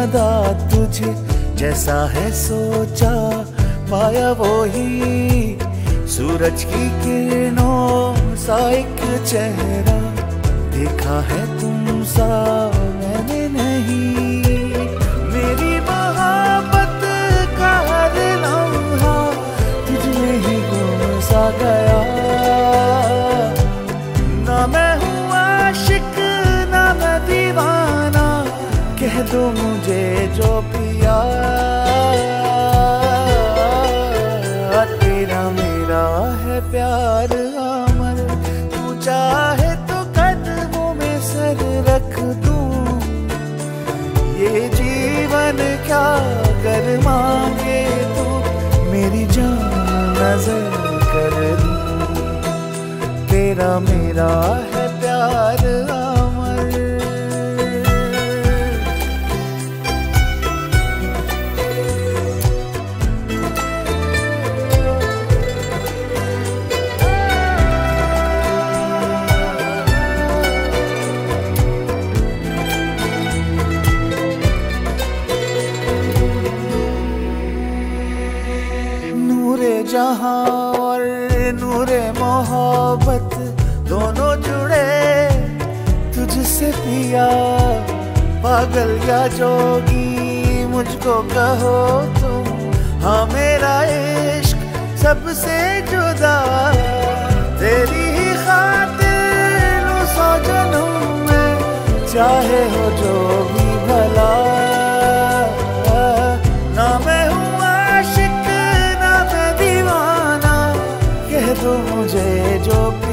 सदा तुझे, जैसा है सोचा पाया वो ही। सूरज की किरणों सा एक चेहरा, देखा है तुम सा मैंने नहीं। मेरी मोहब्बत का हर लम्हा तुझमें ही गुम सा गया। ना मैं हूँ आशिक ना मैं दीवाना, कह दो मुझे जो पिया। तेरा मेरा है प्यार अमर, तू चाहे तो कदमों में सर रख दूं। ये जीवन क्या कर मांगे तू, मेरी जान नजर कर दूं। तेरा मेरा है प्यार अमर। नूरे जहां और नूरे मोहब्बत दोनों जुड़े तुझसे पिया। पागल या जोगी मुझको कहो तुम, हाँ मेरा इश्क सबसे जुदा। तेरी ही खातिर सौ जन्म में, चाहे हो जो भी भला। ना मैं हूँ आशिक ना मैं दीवाना, कह दो मुझे जो